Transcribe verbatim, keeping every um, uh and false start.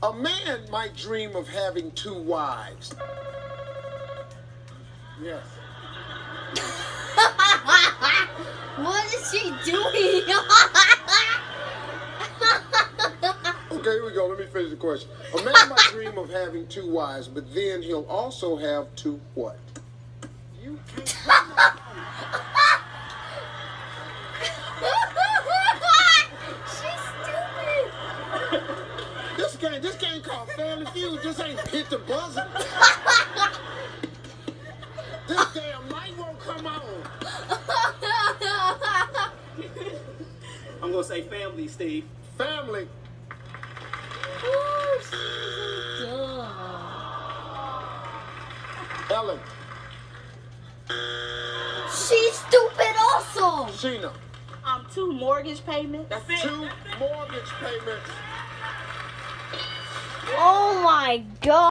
A man might dream of having two wives. Yes. What is she doing? Okay, here we go. Let me finish the question. A man might dream of having two wives, but then he'll also have two what? You can't. She's stupid. This game, this game called Family Feud. This ain't hit the buzzer. This damn light won't come on. I'm gonna say family, Steve. Family. Oh, she's dumb. Ellen. She's stupid also. Sheena. Um, two mortgage payments. That's it. Two mortgage payments. Oh my God.